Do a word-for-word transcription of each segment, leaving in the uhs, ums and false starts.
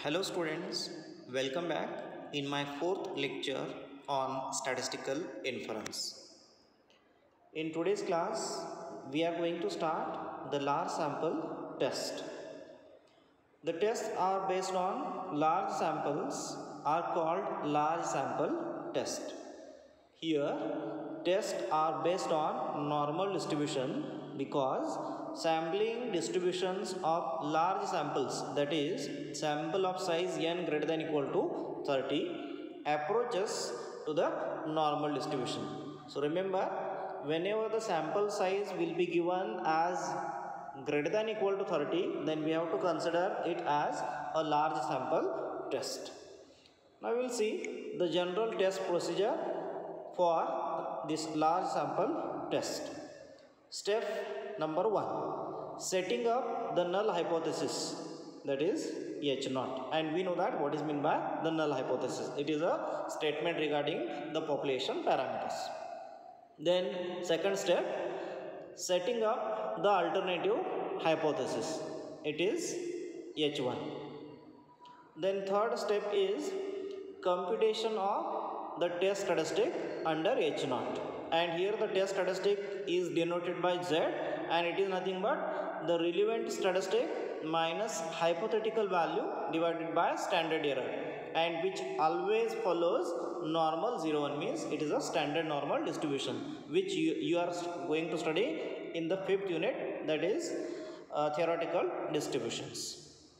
Hello students, welcome back in my fourth lecture on statistical inference. In today's class, we are going to start the large sample test. The tests are based on large samples are called large sample test. Here, tests are based on normal distribution because sampling distributions of large samples, that is sample of size n greater than equal to thirty, approaches to the normal distribution. So remember, whenever the sample size will be given as greater than equal to thirty, then we have to consider it as a large sample test. Now we will see the general test procedure for this large sample test. Step number one, setting up the null hypothesis, that is H naught, and we know that what is meant by the null hypothesis. It is a statement regarding the population parameters. Then second step, setting up the alternative hypothesis. It is H one. Then third step is computation of the test statistic under H naught, and here the test statistic is denoted by Z, and it is nothing but the relevant statistic minus hypothetical value divided by standard error, and which always follows normal zero one, means it is a standard normal distribution, which you, you are going to study in the fifth unit, that is uh, theoretical distributions.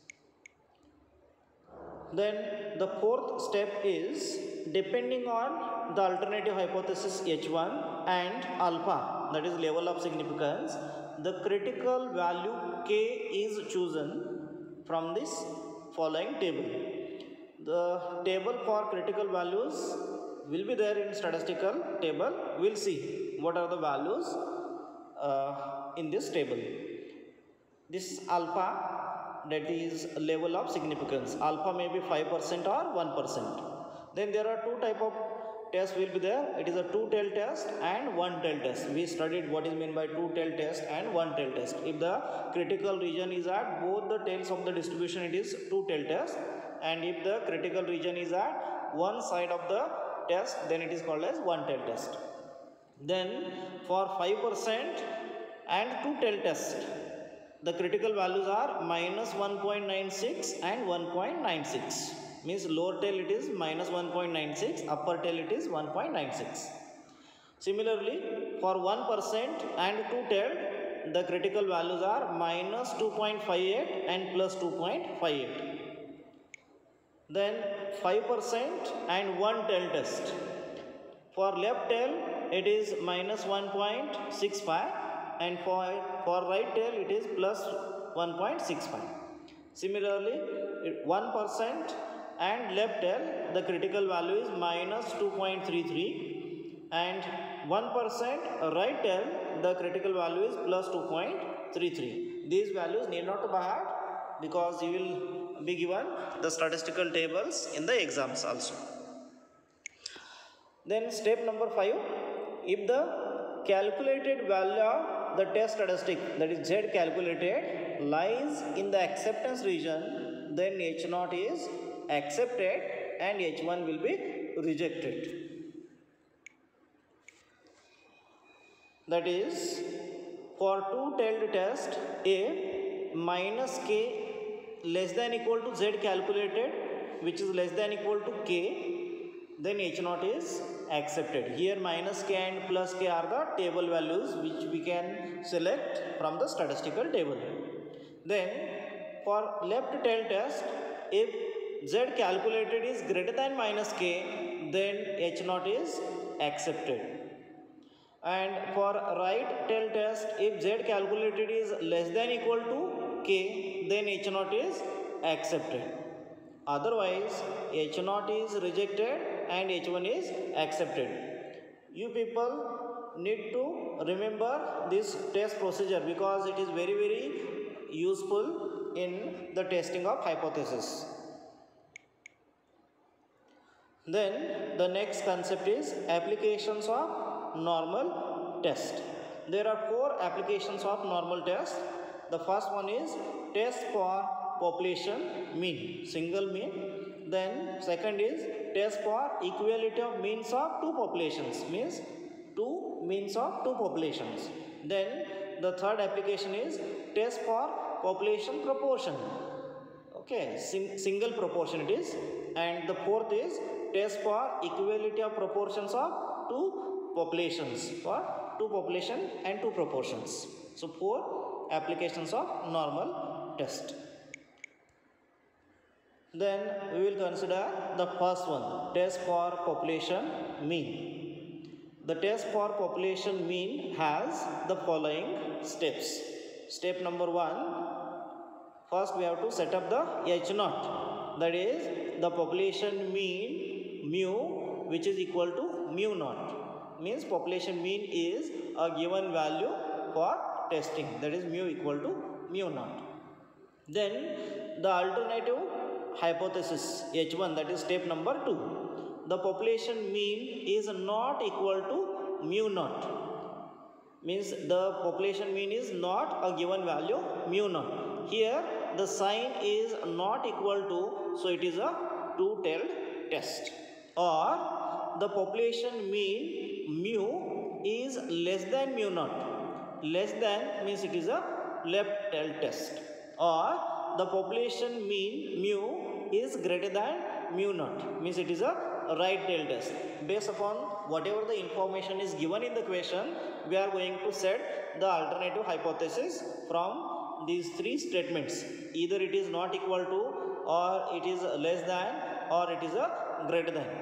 Then the fourth step is, depending on the alternative hypothesis H one and alpha, that is level of significance, the critical value k is chosen from this following table. The table for critical values will be there in statistical table. We will see what are the values uh, in this table. This alpha, that is level of significance. Alpha may be five percent or one percent. Then there are two type of tests will be there. It is a two-tail test and one-tail test. We studied what is meant by two-tail test and one-tail test. If the critical region is at both the tails of the distribution, it is two-tail test. And if the critical region is at one side of the test, then it is called as one-tail test. Then for five percent and two-tail test, the critical values are minus one point nine six and one point nine six. Means lower tail it is minus one point nine six, upper tail it is one point nine six. Similarly, for one percent and two-tailed, the critical values are minus two point five eight and plus two point five eight. Then five percent and one-tail test. For left tail, it is minus one point six five. And for, for right tail it is plus one point six five. Similarly, one percent and left tail, the critical value is minus two point three three, and one percent right tail, the critical value is plus two point three three. These values need not to by heart, because you will be given the statistical tables in the exams also. Then step number five, if the calculated value of the test statistic, that is Z calculated, lies in the acceptance region, then H naught is accepted and H one will be rejected. That is, for two-tailed test, A minus K less than equal to Z calculated, which is less than equal to K, then H naught is accepted. Here minus K and plus K are the table values which we can select from the statistical table. Then for left tail test, if Z calculated is greater than minus K, then H naught is accepted. And for right tail test, if Z calculated is less than equal to K, then H naught is accepted. Otherwise, H naught is rejected and H one is accepted. You people need to remember this test procedure, because it is very very useful in the testing of hypothesis. Then the next concept is applications of normal test. There are four applications of normal test. The first one is test for population mean, single mean. Then second is test for equality of means of two populations, means two means of two populations. Then the third application is test for population proportion. Okay, Sing single proportion it is. And the fourth is test for equality of proportions of two populations, for two population and two proportions. So four applications of normal test. Then we will consider the first one, test for population mean. The test for population mean has the following steps. Step number one, first we have to set up the H naught, that is the population mean mu, which is equal to mu naught. Means population mean is a given value for testing, that is mu equal to mu naught. Then the alternative hypothesis H one, that is step number two, the population mean is not equal to mu naught. Means the population mean is not a given value mu naught. Here the sign is not equal to, so it is a two-tailed test. Or the population mean mu is less than mu naught. Less than means it is a left-tailed test. Or the population mean mu is greater than mu naught, means it is a right-tailed test. Based upon whatever the information is given in the question, we are going to set the alternative hypothesis from these three statements. Either it is not equal to, or it is less than, or it is a greater than.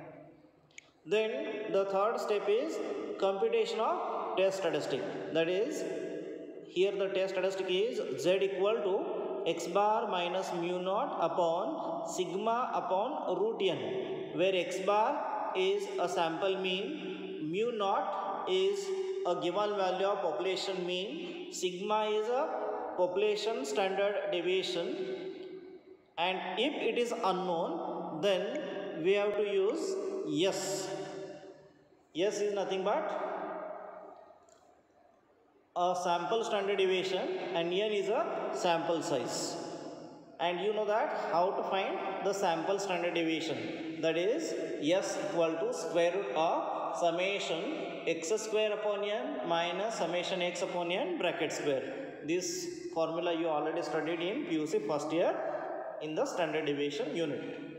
Then the third step is computation of test statistic. That is, here the test statistic is z equal to x bar minus mu naught upon sigma upon root n, where x bar is a sample mean, mu naught is a given value of population mean, sigma is a population standard deviation, and if it is unknown, then we have to use S. S is nothing but a sample standard deviation, and n is a sample size. And you know that how to find the sample standard deviation, that is S equal to square root of summation x square upon n minus summation x upon n bracket square. This formula you already studied in P U C first year in the standard deviation unit.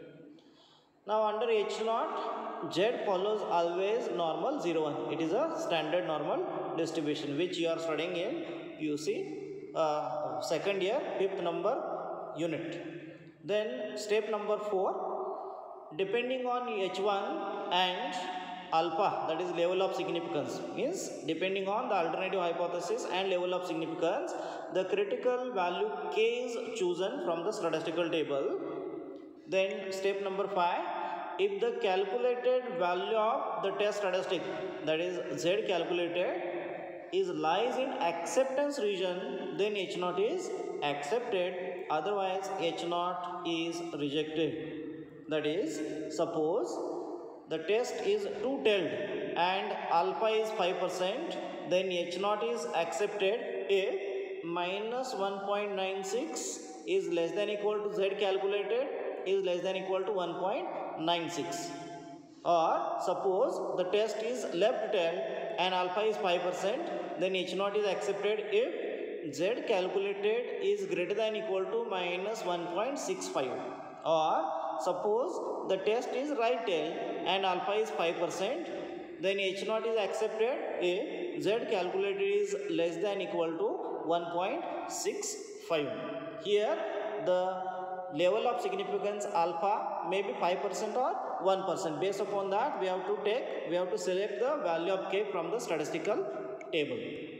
Now under H naught, Z follows always normal zero one. It is a standard normal distribution which you are studying in P U C uh, second year fifth number unit. Then step number four, depending on H one and alpha, that is level of significance, means depending on the alternative hypothesis and level of significance, the critical value k is chosen from the statistical table. Then step number five, if the calculated value of the test statistic, that is Z calculated, is lies in acceptance region, then H naught is accepted, otherwise H naught is rejected. That is, suppose the test is two-tailed and alpha is five percent, then H naught is accepted if minus one point nine six is less than equal to Z calculated is less than equal to one point nine six. Or suppose the test is left-tailed and alpha is five percent, then H naught is accepted if Z calculated is greater than equal to minus one point six five. Or suppose the test is right-tailed and alpha is five percent, then H naught is accepted if Z calculated is less than equal to one point six five. Here the level of significance alpha may be five percent or one percent. Based upon that, we have to take, we have to select the value of k from the statistical table.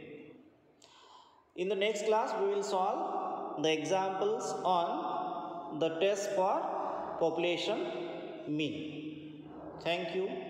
In the next class, we will solve the examples on the test for population mean. Thank you.